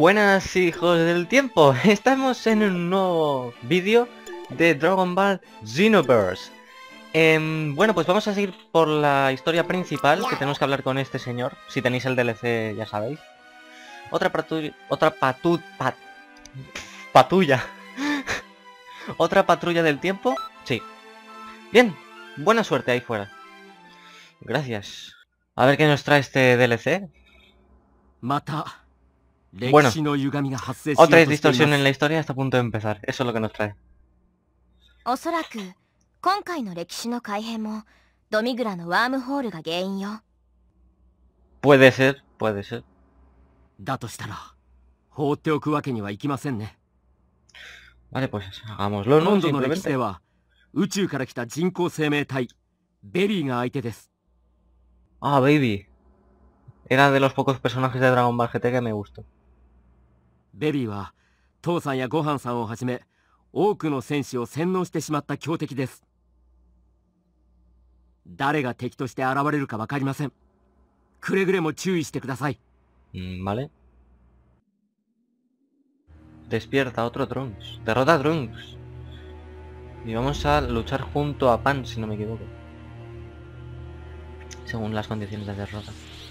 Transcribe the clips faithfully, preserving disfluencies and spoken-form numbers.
Buenas hijos del tiempo, estamos en un nuevo vídeo de Dragon Ball Xenoverse. eh, Bueno, pues vamos a seguir por la historia principal, que tenemos que hablar con este señor. Si tenéis el D L C ya sabéis. Otra patrulla, otra patu, pat, patulla Otra patrulla del tiempo, sí. Bien, buena suerte ahí fuera. Gracias. A ver qué nos trae este D L C. Bueno, otra distorsión en la historia está a punto de empezar. Eso es lo que nos trae. Puede ser, puede ser. Vale, pues hagámoslo, ¿no? Simplemente. Ah, Baby. Era de los pocos personajes de Dragon Ball G T que me gustó. Babyは父さんやごはんさんをはじめ多くの戦士を洗脳してしまった強敵です。誰が敵として現れるかわかりません。くれぐれも注意してください。 Vale. Despierta otro Trunks. Derrota a Trunks. Y vamos a luchar junto a Pan, si no me equivoco. Según las condiciones de derrota.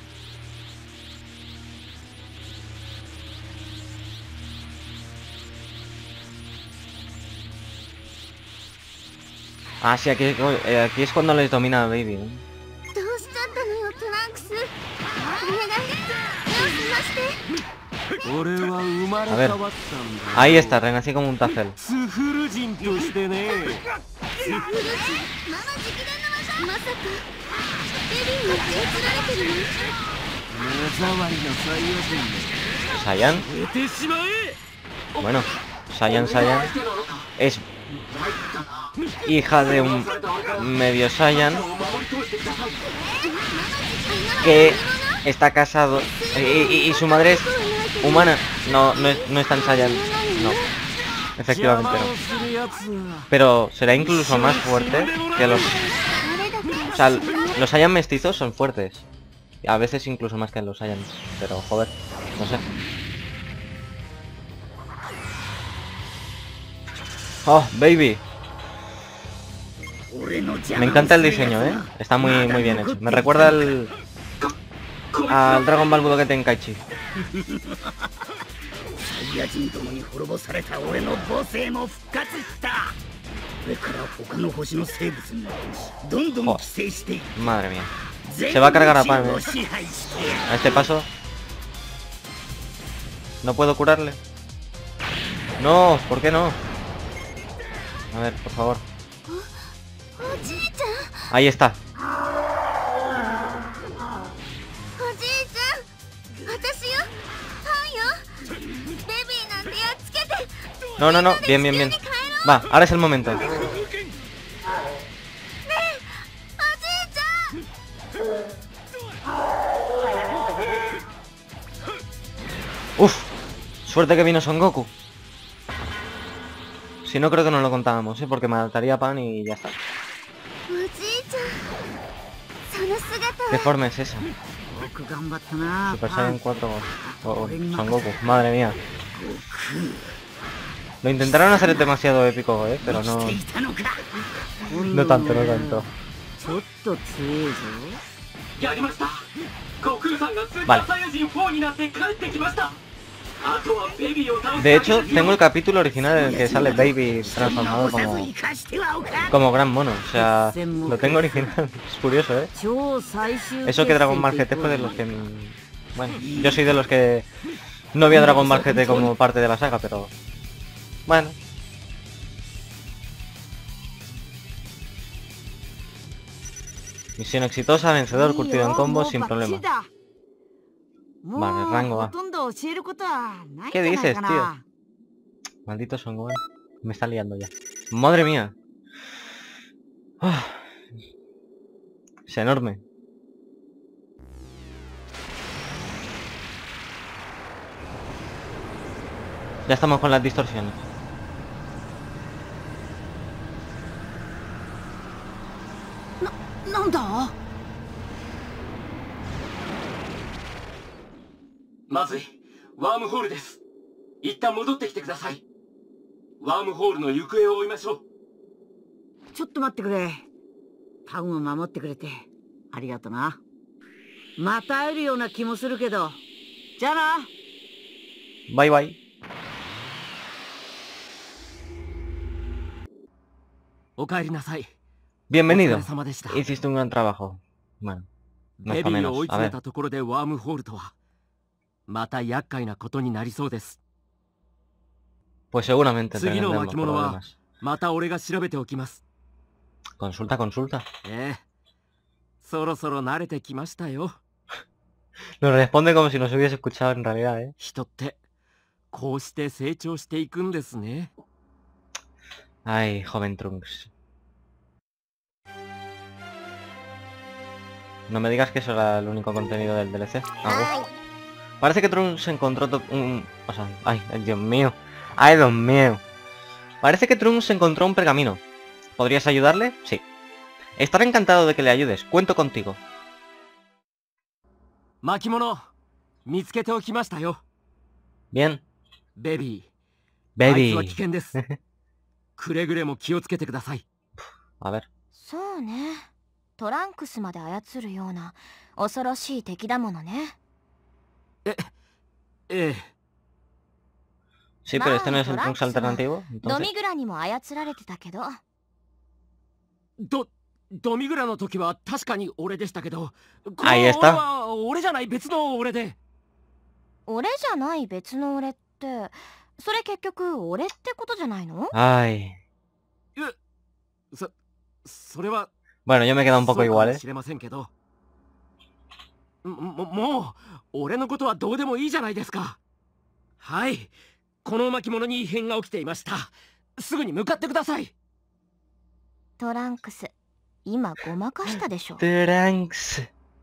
Ah, sí, aquí, eh, aquí es cuando les domina a Baby, ¿eh? A ver, ahí está, renací como un Tafel. Saiyan. Bueno, Saiyan Saiyan es hija de un medio Saiyan que está casado y, y, y su madre es humana. No, no es, no es tan Saiyan, no. Efectivamente no. Pero será incluso más fuerte que los... O sea, los Saiyan mestizos son fuertes. A veces incluso más que los Saiyan. Pero joder, no sé. Oh, Baby. Me encanta el diseño, ¿eh? Está muy, muy bien hecho. Me recuerda al... al Dragon Ball Budokai Tenkaichi. Oh, madre mía. Se va a cargar a Pan, ¿eh? A este paso. No puedo curarle. No, ¿por qué no? A ver, por favor. Ahí está. No, no, no. Bien, bien, bien. Va, ahora es el momento. Uf. Suerte que vino Son Goku. Si no, creo que no lo contábamos, ¿eh? Porque mataría a Pan y ya está. ¿Qué forma es esa? Super Saiyan cuatro o Son Goku. Madre mía. Lo intentaron hacer demasiado épico, ¿eh? Pero no... No tanto, no tanto. Vale. De hecho, tengo el capítulo original en el que sale Baby transformado como... como gran mono. O sea, lo tengo original. Es curioso, ¿eh? Eso que Dragon Ball G T fue de los que... Bueno, yo soy de los que... no vi a Dragon Ball G T como parte de la saga, pero... Bueno. Misión exitosa, vencedor, curtido en combo, sin problema. Vale, rango va. ¿Qué dices, tío? Maldito Son Gohan. Me está liando ya. Madre mía. Oh. Es enorme. Ya estamos con las distorsiones. No, no. まずい、ワームホールです。 一旦戻ってきてください。ワームホールの行方を追いましょう。 ちょっと待ってくれ。タウンを守ってくれてありがとな。また会えるような気もするけど。じゃあな。 バイバイ。 お帰りなさい。 Bienvenido. お疲れ様でした。 Hiciste un gran trabajo. Bueno, ベ más o ビーを追 menos. い A 詰め ver. たところでワームホールとはまた厄介なことになりそうです。 Pues seguramente 次の tendremos 巻物は problemas. また俺が調べておきます。 Consulta, consulta. ええ、そろそろ慣れてきましたよ。 Nos responde como si nos hubiese escuchado en realidad, ¿eh? 人ってこうして成長していくんですね。 Ay, joven Trunks. No me digas que eso era el único contenido del D L C. Ah, parece que Trunks encontró un... O sea, ay, ay, Dios mío. Ay, Dios mío. Parece que Trunks encontró un pergamino. ¿Podrías ayudarle? Sí. Estaré encantado de que le ayudes. Cuento contigo. 巻物見つけておきましたよ。 Bien. ベビー、あいつは危 Baby. 険です。くれぐれも気をつけてください。 A ver. そうね。トランクスまで操るような恐ろしい敵だものね。 え、ええ。 Sí, pero este no es el Trunks alternativo. ド Entonces... ミグラにも操られてたけど。 ど、ドミグラの時は確かに俺でしたけど、この Ahí 俺 está. は俺じゃない別の俺で。 俺じゃない別の俺って、それ結局俺ってことじゃないの？ Ay. そ、それは Bueno, yo me he quedado un poco そうか igual, も ¿eh? しれませんけど。も、もう俺のことはどうでもいいじゃないですか。はい、この巻物に異変が起きていました。すぐに向かってください。 トランクス、今ごまかしたでしょ。 Trunks.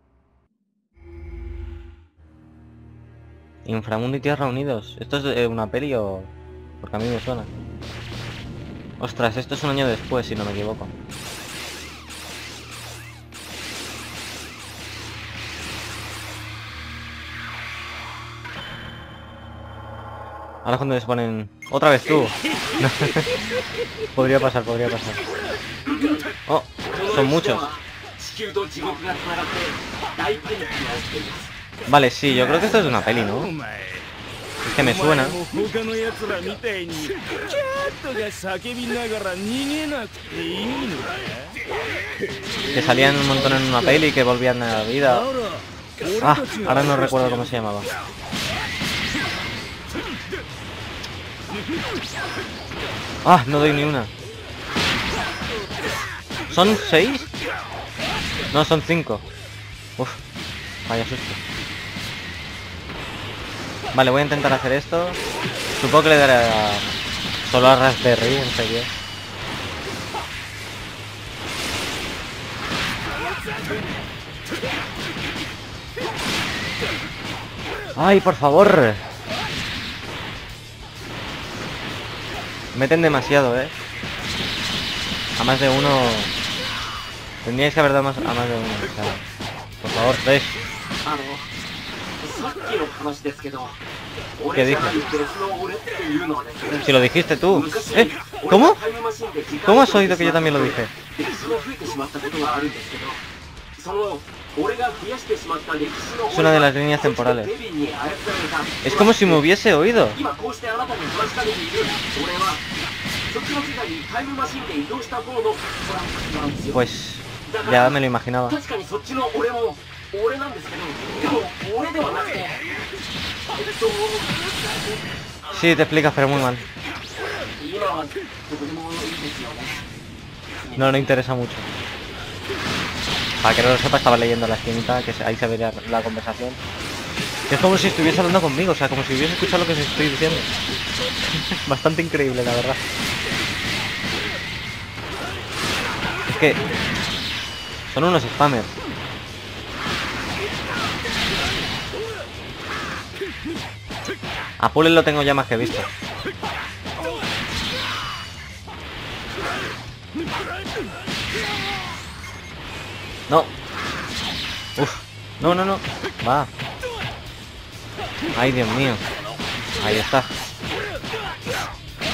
Inframundo y Tierra Unidos. ¿Esto es eh, una peli o...? Porque a mí me suena. Ostras, esto es un año después, si no me equivoco. Ahora es cuando les ponen... ¡Otra vez tú! Podría pasar, podría pasar. Oh, son muchos. Vale, sí, yo creo que esto es una peli, ¿no? Es que me suena. Que salían un montón en una peli y que volvían a la vida. Ah, ahora no recuerdo cómo se llamaba. Ah, no doy ni una. ¿Son seis? No, son cinco. Uf, vaya susto. Vale, voy a intentar hacer esto. Supongo que le daré a... solo a Raspberry, en serio. ¡Ay, por favor! Meten demasiado, ¿eh? A más de uno... Tendríais que haber dado más a más de uno. O sea, por favor, tres. ¿Qué dije? Si lo dijiste tú. ¿Eh? ¿Cómo? ¿Cómo has oído que yo también lo dije? Es una de las líneas temporales. Es como si me hubiese oído. Pues ya me lo imaginaba. Sí, te explicas, pero muy mal. No le interesa mucho. Para que no lo sepa, estaba leyendo la esquinita, que ahí se vería la conversación. Es como si estuviese hablando conmigo, o sea, como si hubiese escuchado lo que os estoy diciendo. Bastante increíble, la verdad. Es que... son unos spammers. A Pullen lo tengo ya más que visto. No. Uf. No, no, no. Va. Ay, Dios mío. Ahí está.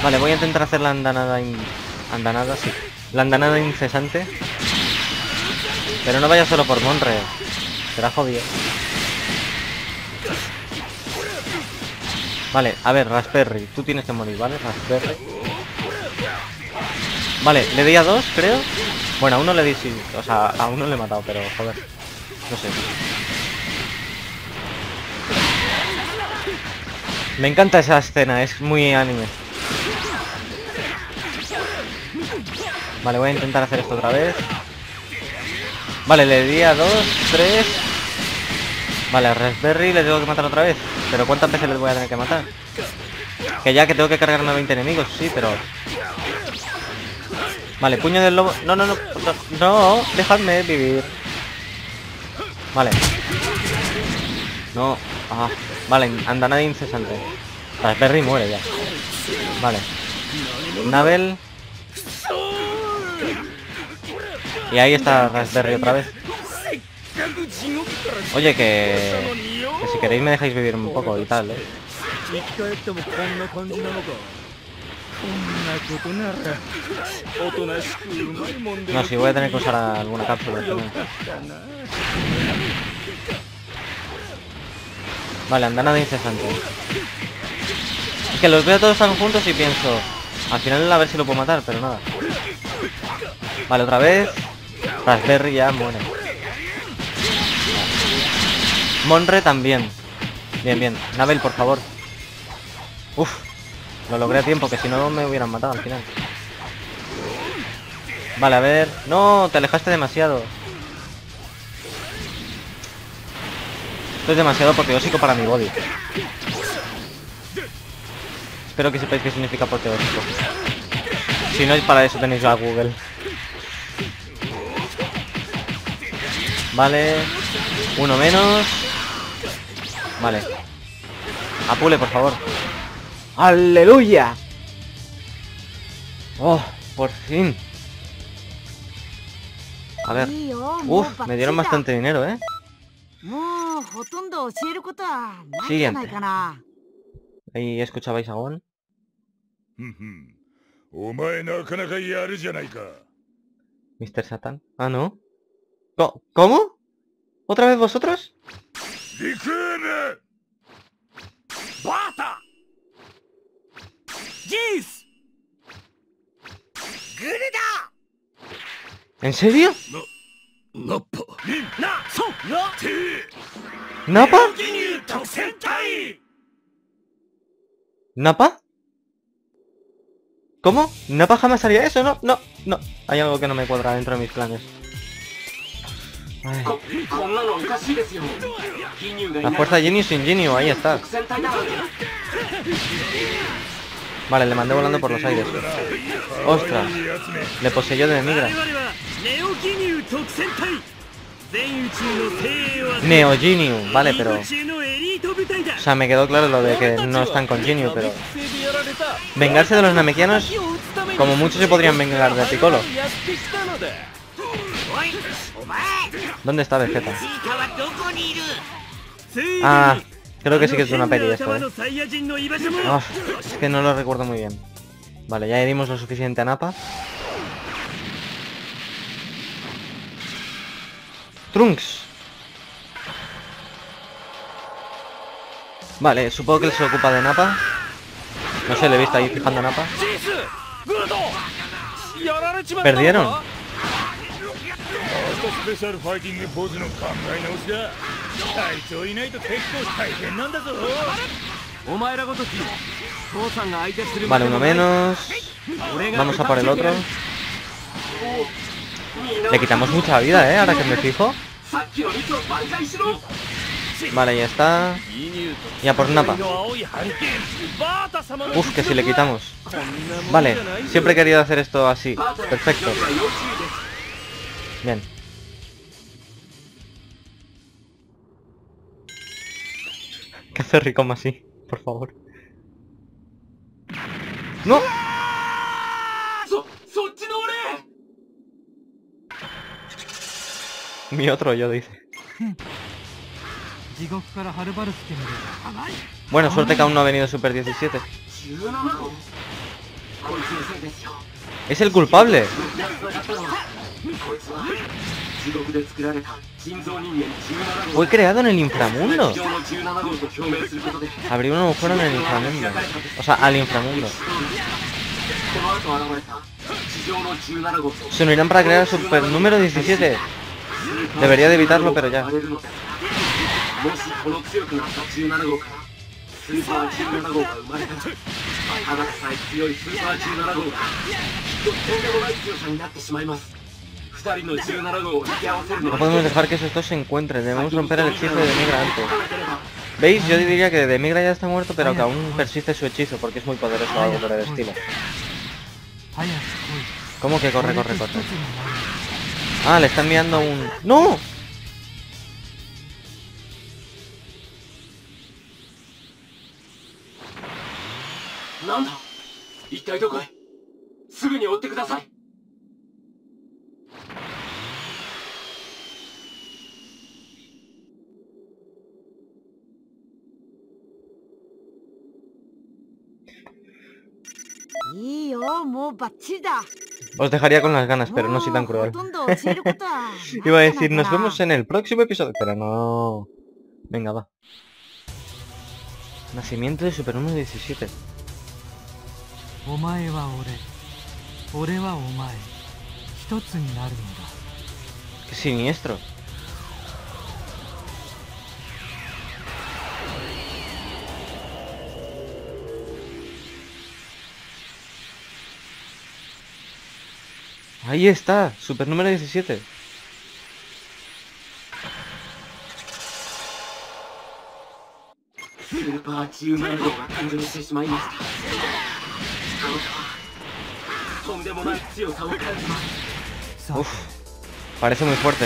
Vale, voy a intentar hacer la andanada in... Andanada, sí. La andanada incesante. Pero no vaya solo por Monre. Será jodido. Vale, a ver, Raspberry. Tú tienes que morir, ¿vale? Raspberry. Vale, le di a dos, creo. Bueno, a uno le di sí. O sea, a uno le he matado, pero joder. No sé. Me encanta esa escena, es muy anime. Vale, voy a intentar hacer esto otra vez. Vale, le di a dos, tres. Vale, a Raspberry le tengo que matar otra vez. Pero ¿cuántas veces les voy a tener que matar? Que ya que tengo que cargarme a veinte enemigos, sí, pero... Vale, puño del lobo... No, no, no, no, no, dejadme vivir. Vale. No, ah, vale, andanada incesante. Raspberry muere ya. Vale. Navel. Y ahí está Raspberry otra vez. Oye, que... que si queréis me dejáis vivir un poco y tal, ¿eh? No, si voy a tener que usar alguna cápsula también. Vale, andanada incesante. Es que los veo todos tan juntos y pienso... Al final a ver si lo puedo matar, pero nada. Vale, otra vez. Raspberry ya muere. Monre también. Bien, bien. Navel, por favor. Uf. Lo logré a tiempo, que si no me hubieran matado al final. Vale, a ver. No, te alejaste demasiado. Esto es demasiado apoteósico para mi body. Espero que sepáis qué significa apoteósico. Si no es para eso tenéis a Google. Vale. Uno menos. Vale. Apule, por favor. ¡Aleluya! Oh, por fin. A ver. Uf, me dieron bastante dinero, ¿eh? Siguiente. Ahí escuchabais a Gon. mister Satan. Ah, ¿no? Co- ¿Cómo? ¿Otra vez vosotros? ¡Bata! ¡Jis! ¿En serio? ¡Napa! ¿Napa? ¿Napa? ¿Cómo? ¿Napa jamás haría eso? No, no, no. Hay algo que no me cuadra dentro de mis planes. Ay. La fuerza Genius sin Genio, ahí está. Vale, le mandé volando por los aires. ¡Ostras! Le poseyó de migra. Neo Genio, vale, pero... O sea, me quedó claro lo de que no están con Genio, pero... Vengarse de los namekianos, como muchos se podrían vengar de Piccolo. ¿Dónde está Vegeta? Ah, creo que sí que es de una peli esto, ¿eh? Oh, es que no lo recuerdo muy bien. Vale, ya herimos lo suficiente a Nappa. Trunks. Vale, supongo que él se ocupa de Nappa. No sé, le he visto ahí fijando a Nappa. ¿Perdieron? Vale, uno menos. Vamos a por el otro. Le quitamos mucha vida, eh, ahora que me fijo. Vale, ya está. Ya por Nappa. Uf, que si le quitamos. Vale, siempre he querido hacer esto así. Perfecto. Bien. ¿Qué hace Ricom así? Por favor. ¡No! Mi otro yo, dice. Bueno, suerte que aún no ha venido Super diecisiete. Es el culpable. Fue creado en el inframundo. Abrió un agujero en el inframundo. O sea, al inframundo. Se unirán para crear el super número diecisiete. Debería de evitarlo, pero ya. No podemos dejar que esos dos se encuentren. Debemos romper el hechizo de Demigra antes. ¿Veis? Yo diría que Demigra ya está muerto, pero que aún persiste su hechizo porque es muy poderoso o algo por el estilo. ¿Cómo que corre, corre, corre? Ah, le está enviando un... ¡No! Os dejaría con las ganas, pero no soy tan cruel. Iba a decir, nos vemos en el próximo episodio, pero no... Venga, va. Nacimiento de Super número diecisiete. Qué siniestro. Ahí está, Super número diecisiete. Uf, parece muy fuerte.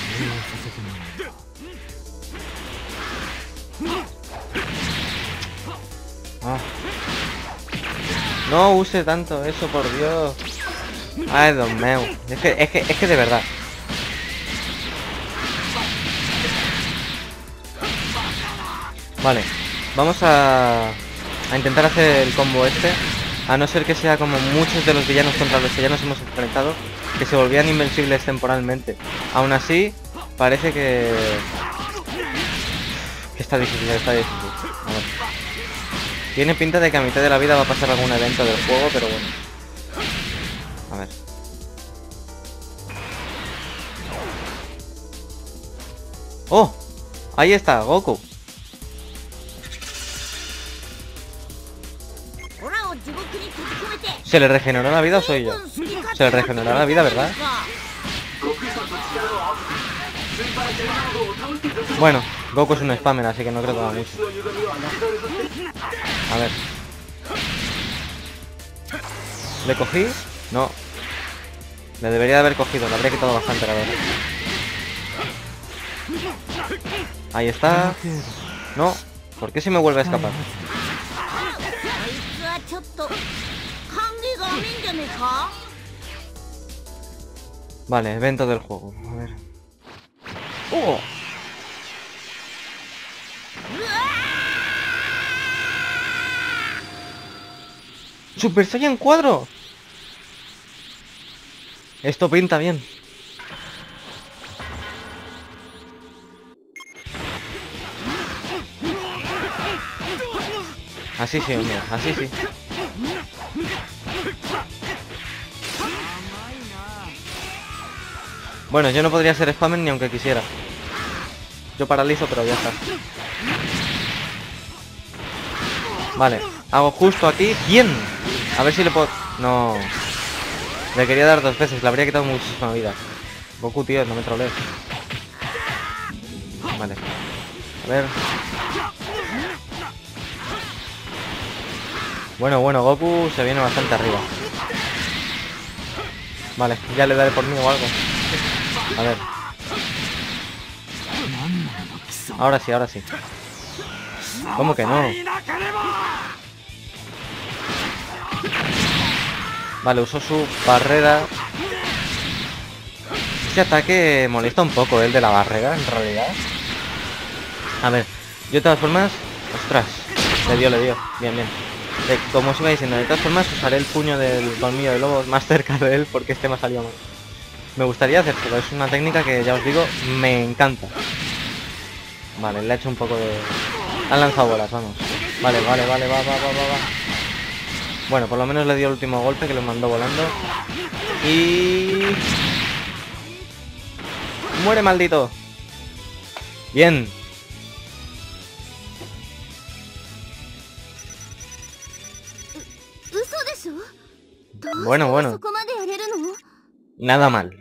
Ah. No use tanto eso, por Dios. Ay, Dios mío. Es que, es que, es que de verdad. Vale, vamos a, a intentar hacer el combo este. A no ser que sea como muchos de los villanos contra los que ya nos hemos enfrentado, que se volvían invencibles temporalmente. Aún así, parece que... que está difícil, está difícil. A ver. Tiene pinta de que a mitad de la vida va a pasar algún evento del juego, pero bueno. A ver. ¡Oh! Ahí está, Goku. ¿Se le regeneró la vida o soy yo? Se le regeneró la vida, ¿verdad? Bueno, Goku es un spammer, así que no creo que haga mucho. A ver. ¿Le cogí? No. Le debería de haber cogido, le habría quitado bastante, la verdad. Ahí está. No. ¿Por qué se me vuelve a escapar? Vale, evento del juego. A ver. ¡Oh! ¡Super Saiyan cuatro! Esto pinta bien. Así sí, hombre, así sí. Bueno, yo no podría ser spammer ni aunque quisiera. Yo paralizo, pero ya está. Vale, hago justo aquí. ¡Bien! A ver si le puedo... No. Le quería dar dos veces, le habría quitado muchísima vida. Goku, tío, no me trolees. Vale. A ver. Bueno, bueno, Goku se viene bastante arriba. Vale, ya le daré por mí o algo. A ver. Ahora sí, ahora sí. ¿Cómo que no? Vale, usó su barrera. Este ataque molesta un poco, el de la barrera, en realidad. A ver, yo de todas formas... Ostras, le dio, le dio. Bien, bien. Eh, como os iba diciendo, de todas formas usaré el puño del colmillo de lobo más cerca de él porque este me ha salido mal. Me gustaría hacer, pero es una técnica que ya os digo, me encanta. Vale, le ha hecho un poco de... Han lanzado bolas, vamos. Vale, vale, vale, va, va, va, va, va. Bueno, por lo menos le dio el último golpe que lo mandó volando. Y... ¡muere, maldito! Bien. Bueno, bueno. Nada mal.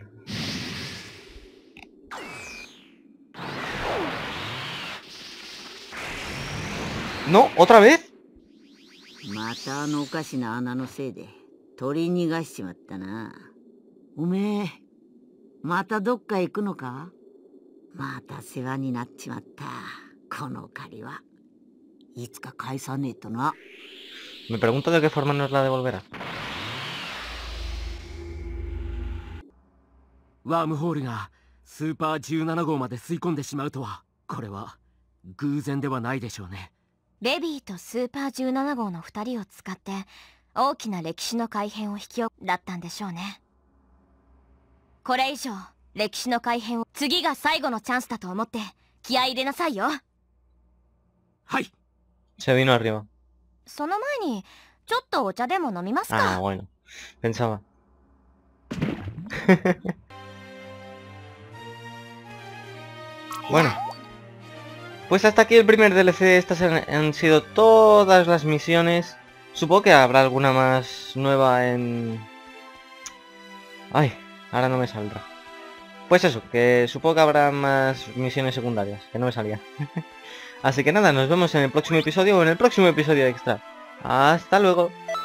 ¿No? ¿Otra vez? またあのおかしな穴のせいで取り逃がしちまったな。おめえまたどっか行くのか？また世話になっちまった。この借りはいつか返さねえとな。 Me pregunto de qué forma nos la devolverá. ワームホールがスーパーじゅうなな号まで吸い込んでしまうとは、これは偶然ではないでしょうね。 レビーとスーパーじゅうなな号のふたりを使って大きな歴史の改変を引き起こだったんでしょうね。これ以上歴史の改変を、次が最後のチャンスだと思って気合い入れなさいよ。 はい。 Se vino arriba. その前にちょっとお茶でも飲みますか。 Ah, bueno. Pensaba. Bueno. Pues hasta aquí el primer D L C. Estas han, han sido todas las misiones. Supongo que habrá alguna más nueva en... Ay, ahora no me saldrá. Pues eso, que supongo que habrá más misiones secundarias, que no me salía. Así que nada, nos vemos en el próximo episodio o en el próximo episodio extra. Hasta luego.